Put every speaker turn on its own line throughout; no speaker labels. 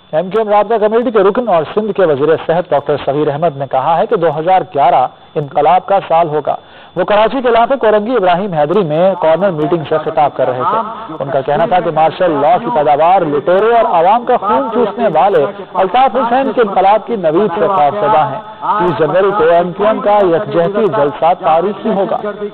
MQM رابطہ committee کے رکن اور سندھ کے وزیر صحت ڈاکٹر صغیر احمد نے کہا ہے کہ 2011 انقلاب کا سال ہوگا۔ وہ کراچی کے علاقے کورنگی ابراہیم حیدری میں کارنر میٹنگ سے خطاب کر رہے تھے۔ ان کا کہنا تھا کہ مارشل لاء کی پیداوار لٹیرے اور عوام کا خون چوسنے والے الطاف حسین کے انقلاب کی نوید سے خوفزدہ ہیں۔ 30 جنوری کو MQM کا یکجہتی جلسہ تاریخی ہوگا۔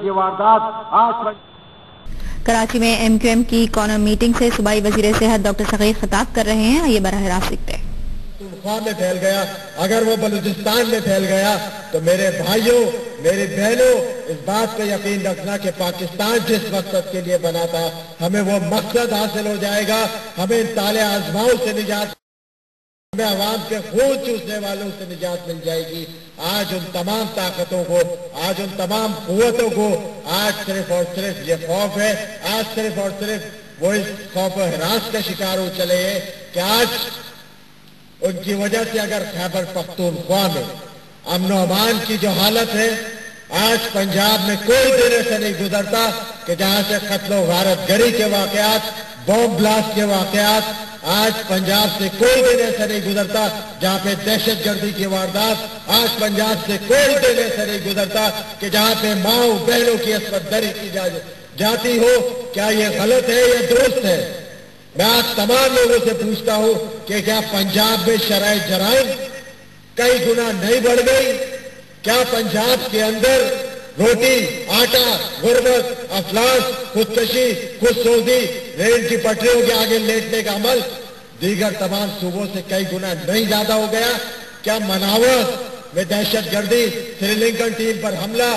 کراچی میں MQM کی کارنر میٹنگ سے صوبائی وزیر صحت ڈاکٹر صغیر خطاب کر رہے ہیں، یہ براہ راست دیکھتے ہیں۔
پختونخوا میں پھیل گیا، اگر وہ بلوچستان میں پھیل گیا تو میرے بھائیوں، میری بہنوں، اس بات پہ یقین رکھنا کہ پاکستان جس مقصد کے لیے بنا تھا ہمیں وہ مقصد حاصل ہو جائے گا۔ ہمیں ان طالع آزماؤں سے نجات، ہمیں عوام کے خون چوسنے والوں سے نجات مل جائے گی۔ آج ان تمام طاقتوں کو، آج ان تمام قوتوں کو آج صرف اور صرف یہ خوف ہے، آج صرف اور صرف وہ اس خوف و ہراس کا شکار ہو چلے ہیں کہ آج ان کی وجہ سے اگر خیبر پختونخوا میں امن و امان کی جو حالت ہے، آج پنجاب میں کوئی دن ایسا نہیں گزرتا کہ جہاں سے قتل و غارت گری کے واقعات، بم بلاسٹ کے واقعات، آج پنجاب سے کوئی دن ایسا نہیں گزرتا جہاں پہ دہشت گردی کی واردات، آج پنجاب سے کوئی دن ایسا نہیں گزرتا کہ جہاں پہ ماؤں بہنوں کی عصمت دری کی جاتی ہو۔ کیا یہ غلط ہے یا درست ہے؟ میں آج تمام لوگوں سے پوچھتا ہوں کہ کیا پنجاب میں شرائع جرائم کئی گنا نہیں بڑھ گئی؟ کیا پنجاب کے اندر روٹی، آٹا، غربت، افلاس، خودکشی، خودسوزی، ریل کی پٹریوں کے آگے لیٹنے کا عمل دیگر تمام صوبوں سے کئی گنا نہیں زیادہ ہو گیا؟ کیا مناوس میں دہشت گردی، سری لنکن ٹیم پر حملہ،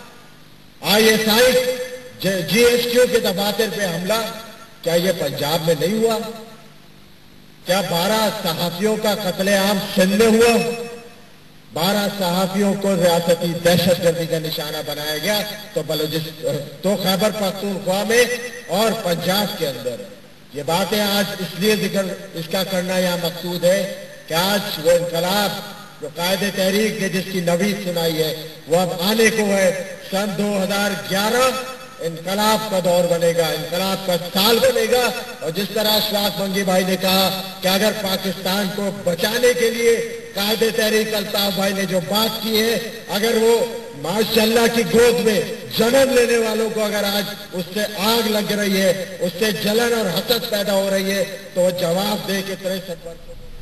ISI GHQ کے دفاتر پہ حملہ، کیا یہ پنجاب میں نہیں ہوا؟ کیا 12 صحافیوں کا قتل عام سندھ میں ہوا؟ 12 صحافیوں کو ریاستی دہشت گردی کا نشانہ بنایا گیا تو خیبر پختونخوا میں اور پنجاب کے اندر۔ یہ باتیں آج اس لیے ذکر اس کا کرنا یہاں مقصود ہے کہ آج وہ انقلاب جو قائد تحریک نے جس کی نوید سنائی ہے وہ اب آنے کو ہے۔ سن 2011 انقلاب کا دور بنے گا، انقلاب کا سال بنے گا، اور جس طرح اشفاق منگی بھائی نے کہا کہ اگر پاکستان کو بچانے کے لیے قائد تحریک الطاف بھائی نے جو بات کی ہے، اگر وہ ماشاءاللہ کی گود میں جنم لینے والوں کو اگر آج اس سے آگ لگ رہی ہے، اس سے جلن اور حسد پیدا ہو رہی ہے، تو وہ جواب دے کہ 63 برسوں